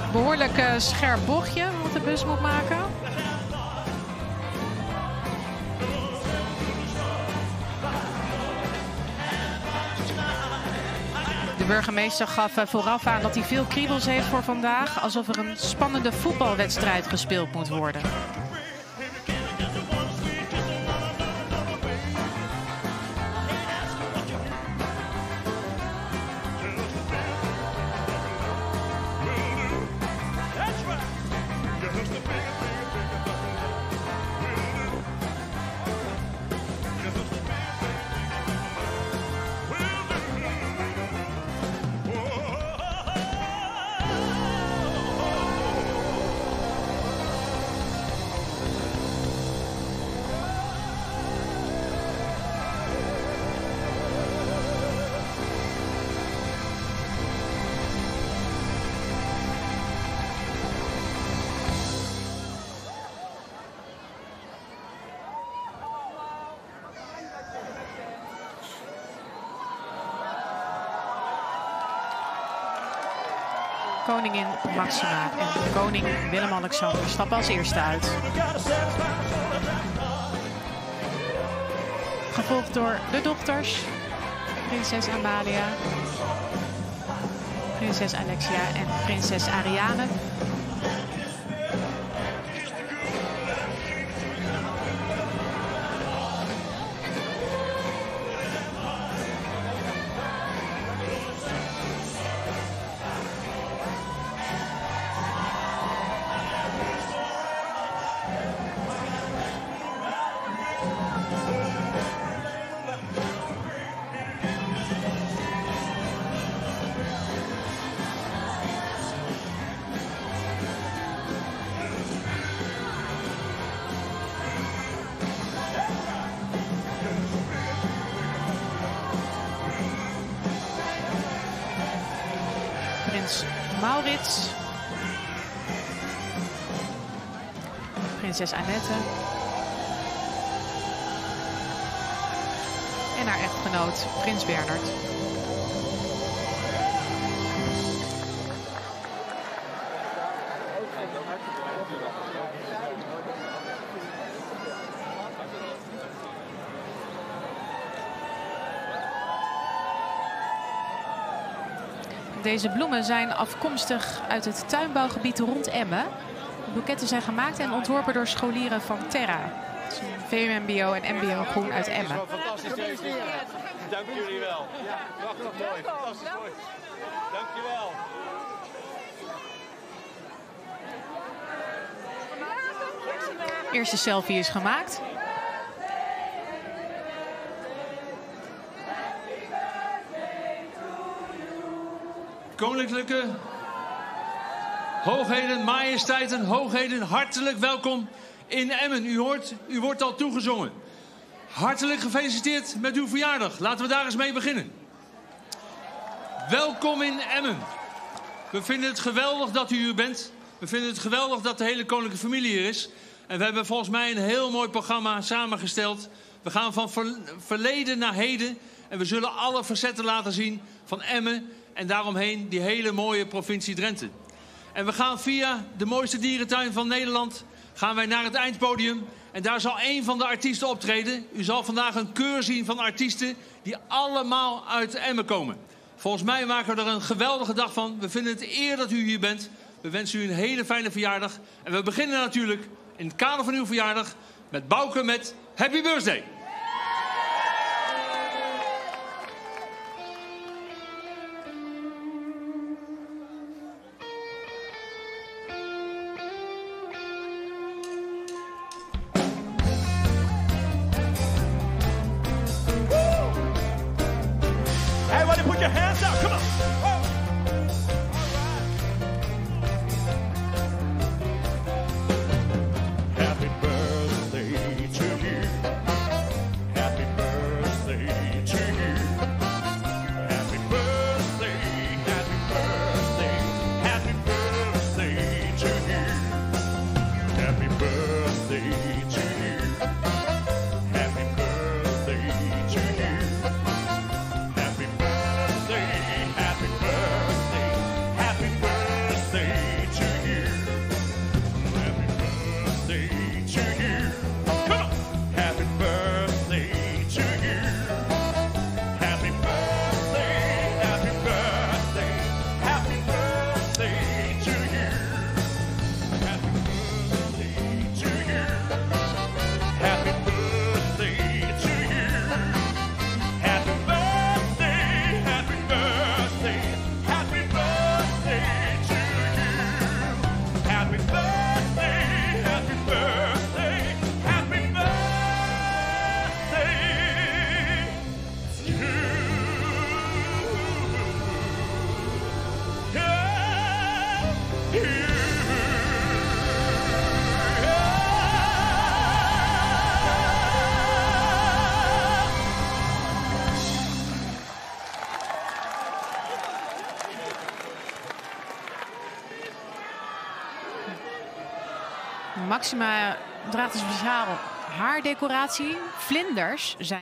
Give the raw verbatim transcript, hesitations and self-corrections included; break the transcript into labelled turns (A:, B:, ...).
A: Behoorlijk uh, scherp bochtje wat de bus moet maken. De burgemeester gaf uh, vooraf aan dat hij veel kriebels heeft voor vandaag. Alsof er een spannende voetbalwedstrijd gespeeld moet worden. Koningin Maxima en koning Willem-Alexander stappen als eerste uit. Gevolgd door de dochters, prinses Amalia, prinses Alexia en prinses Ariane. Prins Maurits, prinses Annette en haar echtgenoot prins Bernhard. Deze bloemen zijn afkomstig uit het tuinbouwgebied rond Emmen. De boeketten zijn gemaakt en ontworpen door scholieren van Terra. V M B O en M B O Groen uit Emmen.
B: Fantastisch. Dank jullie wel. Ja, prachtig mooi. Fantastisch mooi. Dank je wel.
A: Eerste selfie is gemaakt.
B: Koninklijke hoogheden, majesteiten, hoogheden, hartelijk welkom in Emmen. U hoort, u wordt al toegezongen. Hartelijk gefeliciteerd met uw verjaardag. Laten we daar eens mee beginnen. Welkom in Emmen. We vinden het geweldig dat u hier bent. We vinden het geweldig dat de hele koninklijke familie hier is. En we hebben volgens mij een heel mooi programma samengesteld. We gaan van ver, verleden naar heden. En we zullen alle facetten laten zien van Emmen. En daaromheen die hele mooie provincie Drenthe. En we gaan via de mooiste dierentuin van Nederland gaan wij naar het eindpodium. En daar zal één van de artiesten optreden. U zal vandaag een keur zien van artiesten die allemaal uit Emmen komen. Volgens mij maken we er een geweldige dag van. We vinden het eer dat u hier bent. We wensen u een hele fijne verjaardag. En we beginnen natuurlijk in het kader van uw verjaardag met Bouke met Happy Birthday.
C: Everybody put your hands up, come on. Oh. Happy birthday to you. Happy birthday to you. Happy birthday, happy birthday, happy birthday to you. Happy birthday to you. Happy birthday to you. Happy birthday.
A: Maxima draagt een speciaal haardecoratie. Vlinders zijn